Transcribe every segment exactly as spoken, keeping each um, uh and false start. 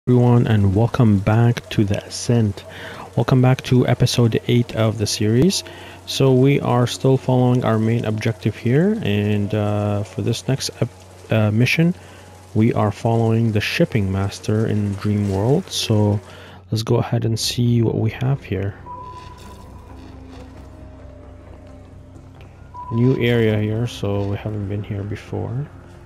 Everyone, and welcome back to the Ascent. Welcome back to episode eight of the series. So we are still following our main objective here, and uh, for this next uh, mission, we are following the shipping master in Dream World. So let's go ahead and see what we have here. New area here, so we haven't been here before.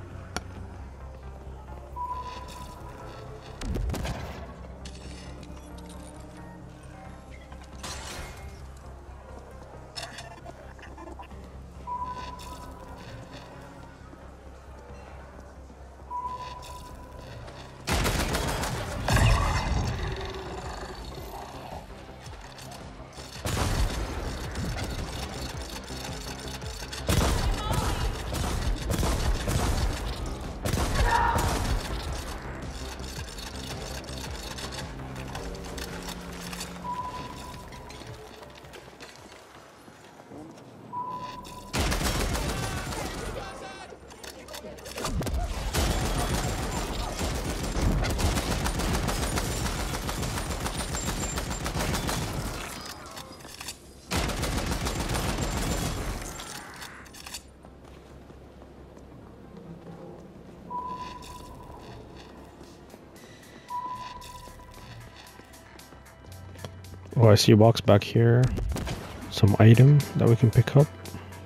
Oh, I see a box back here. Some item that we can pick up.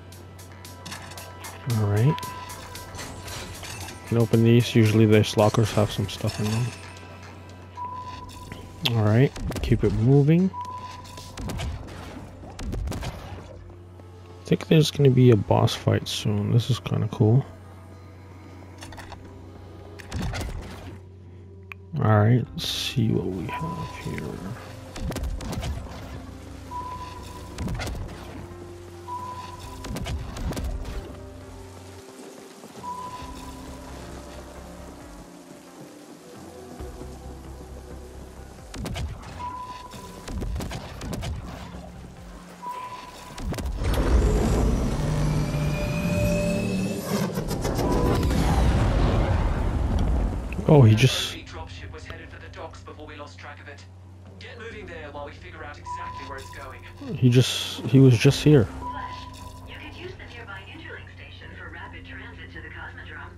Alright. Can open these. Usually these lockers have some stuff in them. Alright, keep it moving. I think there's going to be a boss fight soon. This is kind of cool. Alright, let's see what we have here. Oh, he just... dropship was headed for the docks before we lost track of it. Get moving there while we figure out exactly where it's going. He just... he was just here. Flash, you could use the nearby interlink station for rapid transit to the Cosmodrome.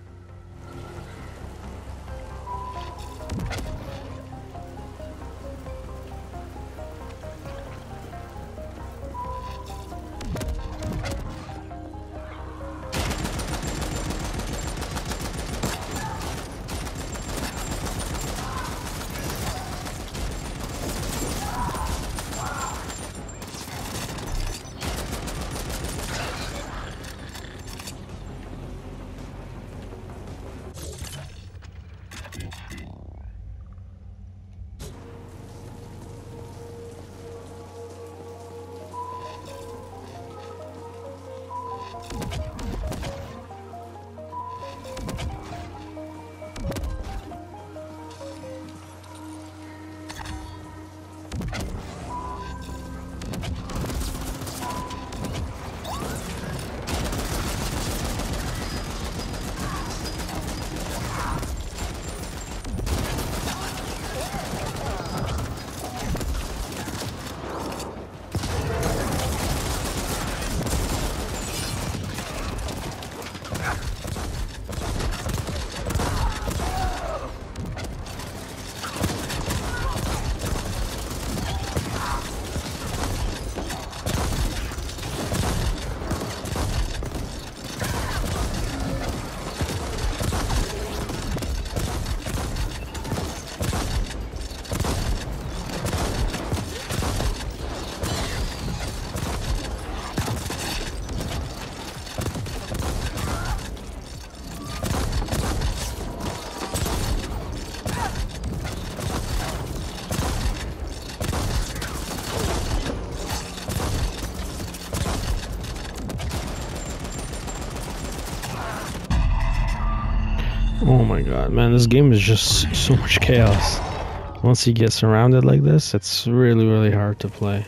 Oh my god, man, this game is just so much chaos. Once you get surrounded like this, it's really, really hard to play.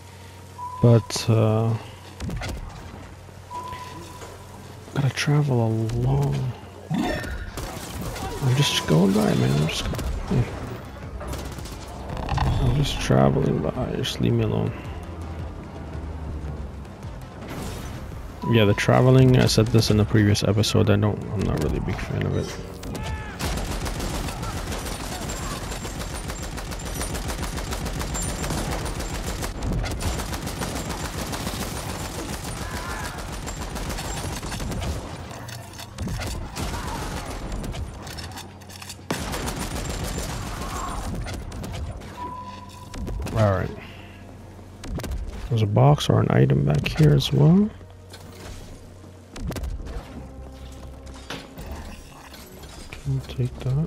But, uh... gotta travel a long... I'm just going by, man, I'm just going... Just traveling by. Just leave me alone. Yeah, the traveling, I said this in the previous episode, I don't, I'm not really a big fan of it. Alright. There's a box or an item back here as well. I'll take that.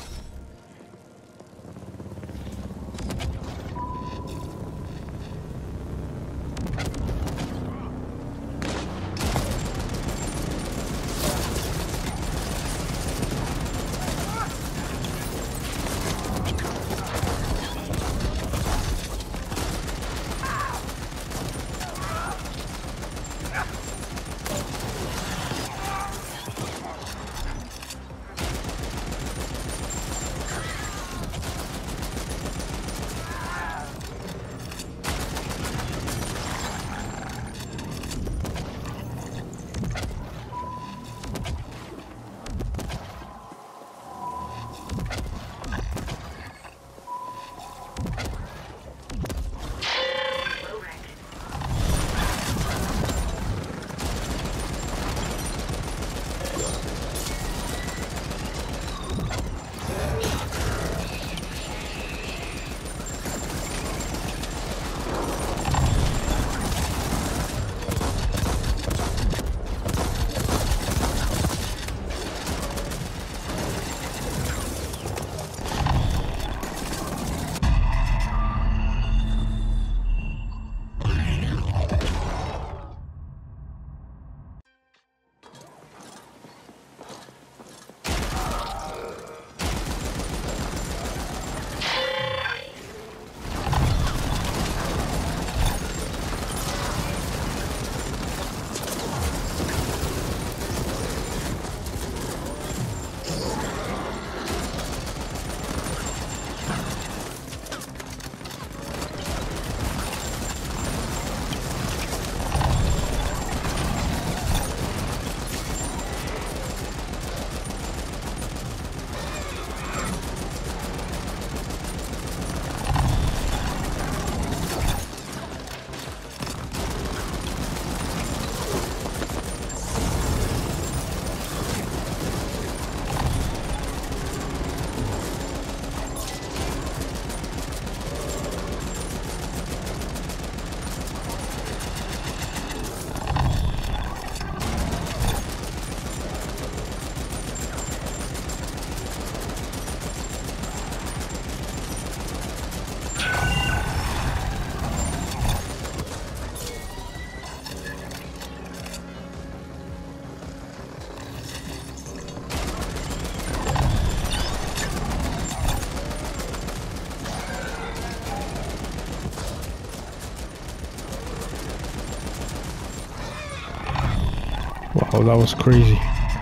Wow, that was crazy.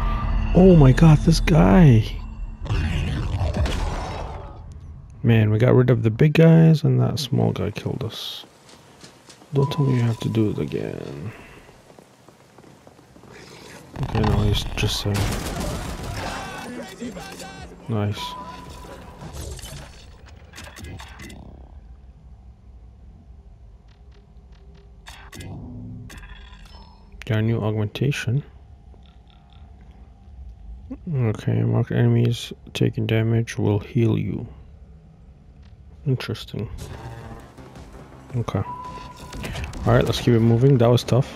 Oh my god, this guy. Man, we got rid of the big guys and that small guy killed us. Don't tell me you have to do it again. Okay, no, he's just saying. Nice. Got a new augmentation. Okay, mark enemies taking damage will heal you. Interesting. Okay. Alright, let's keep it moving. That was tough.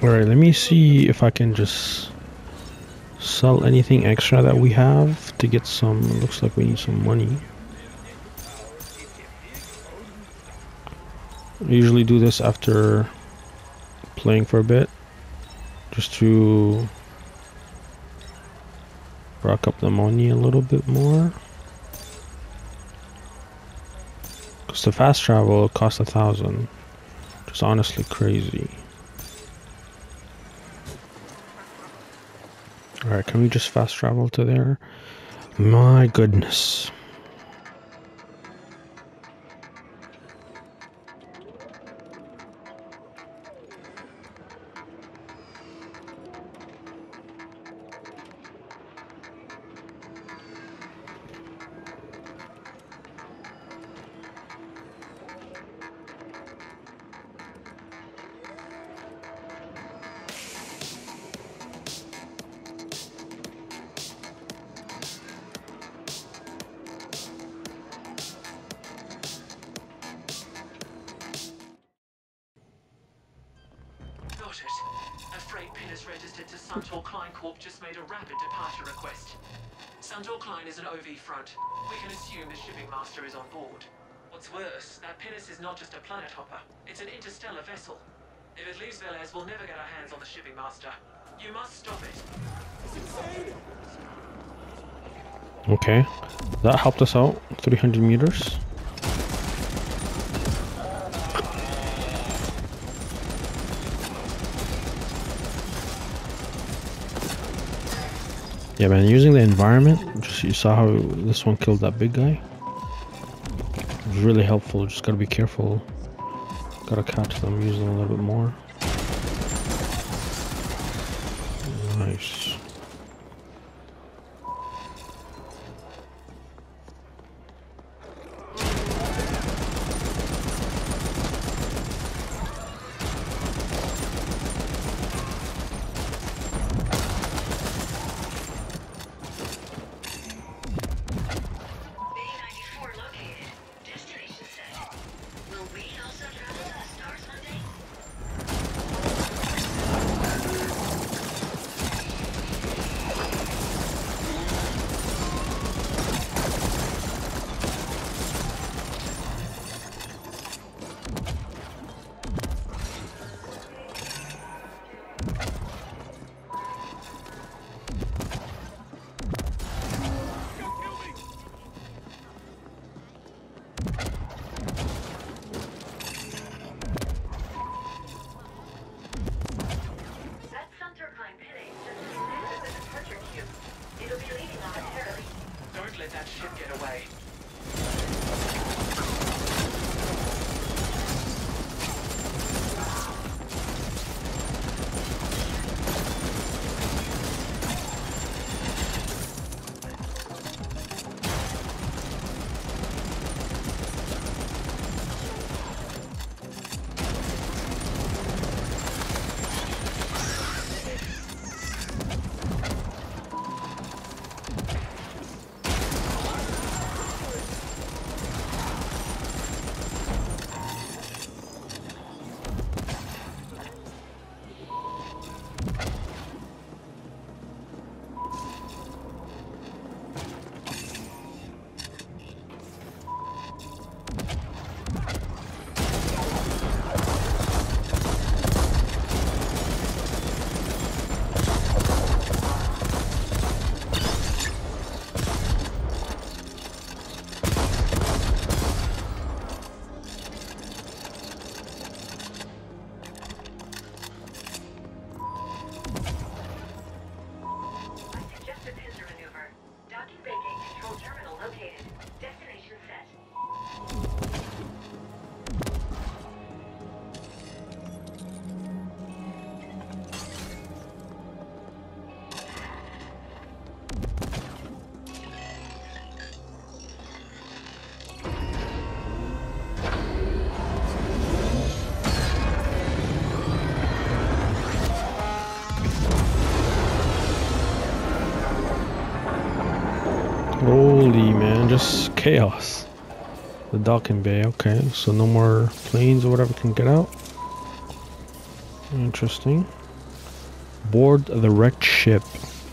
Alright, let me see if I can just sell anything extra that we have to get some. Looks like we need some money. I usually do this after playing for a bit, just to rack up the money a little bit more. Because the fast travel costs a thousand. Just honestly crazy. Alright, can we just fast travel to there? My goodness. Got it. A freight pinnace registered to Suntor Klein Corp just made a rapid departure request. Suntor Klein is an O V front. We can assume the shipping master is on board. What's worse, that pinnace is not just a planet hopper. It's an interstellar vessel. If it leaves Velez, we'll never get our hands on the shipping master. You must stop it. Okay, that helped us out. three hundred meters. Yeah, man, using the environment, just you saw how this one killed that big guy. It was really helpful. Just gotta be careful. Gotta catch them, use them a little bit more. Nice. Don't let that ship get away. Holy man, just chaos. The docking bay, okay, so no more planes or whatever can get out. Interesting. Board the wrecked ship.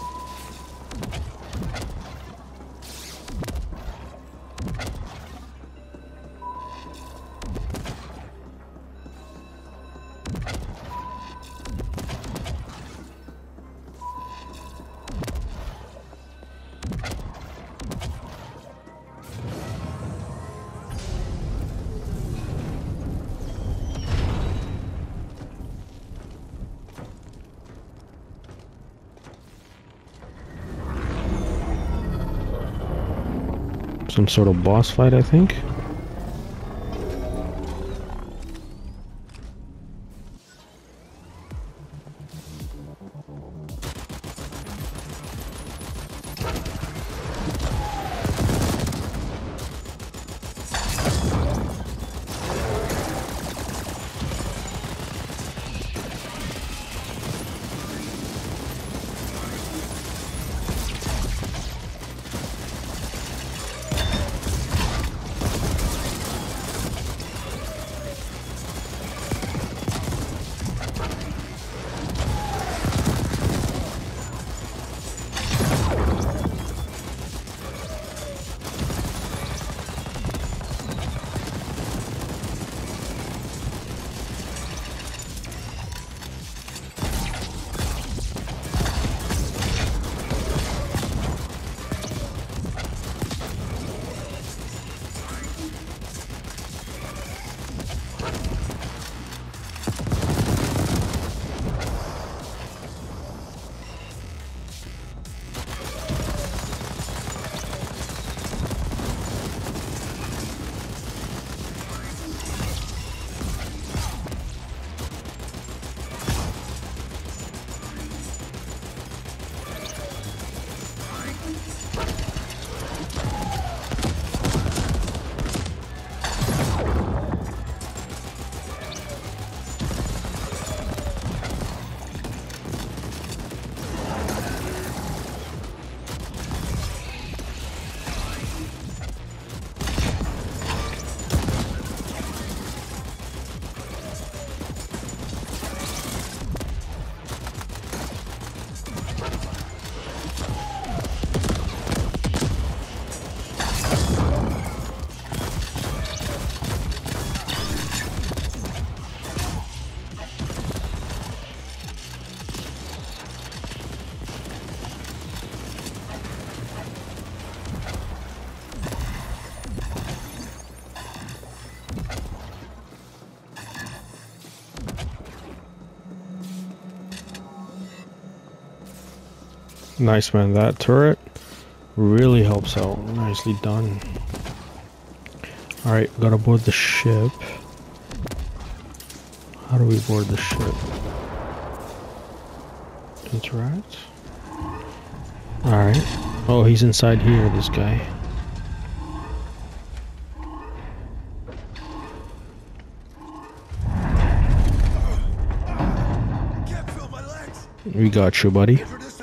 Some sort of boss fight, I think. Nice, man. That turret really helps out. Nicely done. Alright, gotta board the ship. How do we board the ship? Interact? Alright. Oh, he's inside here, this guy. We got you, buddy.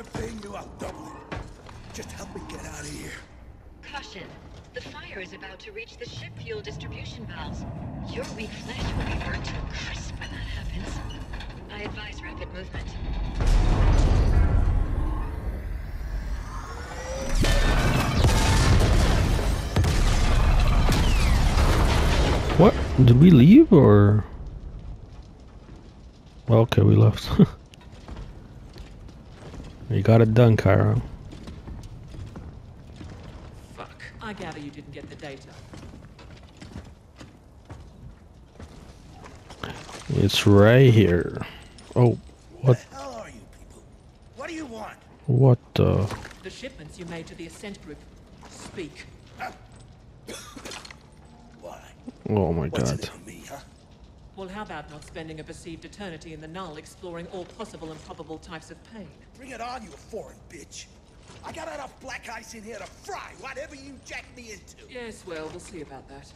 To reach the ship fuel distribution valves. Your weak flesh will be burnt to a crisp when that happens. I advise rapid movement. What? Did we leave or? Well, okay, we left. You got it done, Cairo. I gather you didn't get the data. It's right here. Oh, what? Who the hell are you people? What do you want? What the? The shipments you made to the Ascent group. Speak. Uh, Why? Oh my What's in god. it for me, huh? Well, how about not spending a perceived eternity in the null exploring all possible and probable types of pain? Bring it on, you foreign bitch. I got enough black ice in here to fry whatever you jack me into. Yes, well, we'll see about that.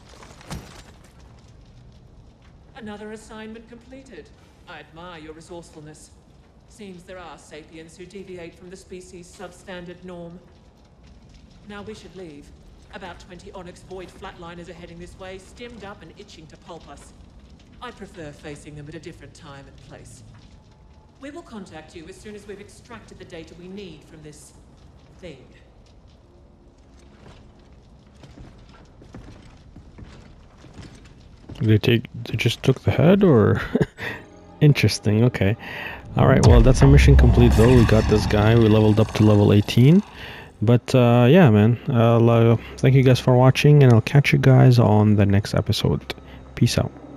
Another assignment completed. I admire your resourcefulness. Seems there are sapiens who deviate from the species' substandard norm. Now we should leave. About twenty Onyx Void flatliners are heading this way, stemmed up and itching to pulp us. I prefer facing them at a different time and place. We will contact you as soon as we've extracted the data we need from this thing. They take, they just took the head, or? Interesting, okay. Alright, well, that's a mission complete though. We got this guy, we leveled up to level eighteen. But uh, yeah, man, uh, thank you guys for watching, and I'll catch you guys on the next episode. Peace out.